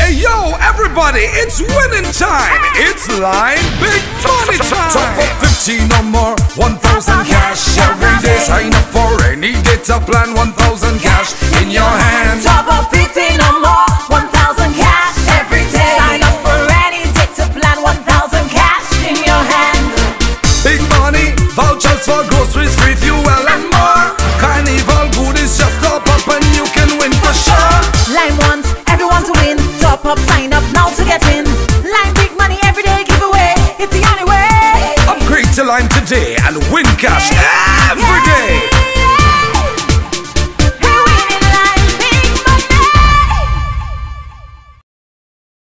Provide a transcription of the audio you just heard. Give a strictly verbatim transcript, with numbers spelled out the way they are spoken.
Hey yo, everybody, it's winning time. It's Line Big Money time. Top up fifteen or more, one thousand cash every day. Sign up for any data plan, one thousand cash in your hand. Top up fifteen or more, one thousand cash every day. Sign up for any data plan, one thousand cash in your hand. Big money, vouchers for groceries, free fuel and more. Carnival goodies, just top up and you can win for sure. Line wants everyone to win. Top up, sign up now to get in. Line Big Money every day giveaway. It's the only way. Upgrade to Line today and win cash.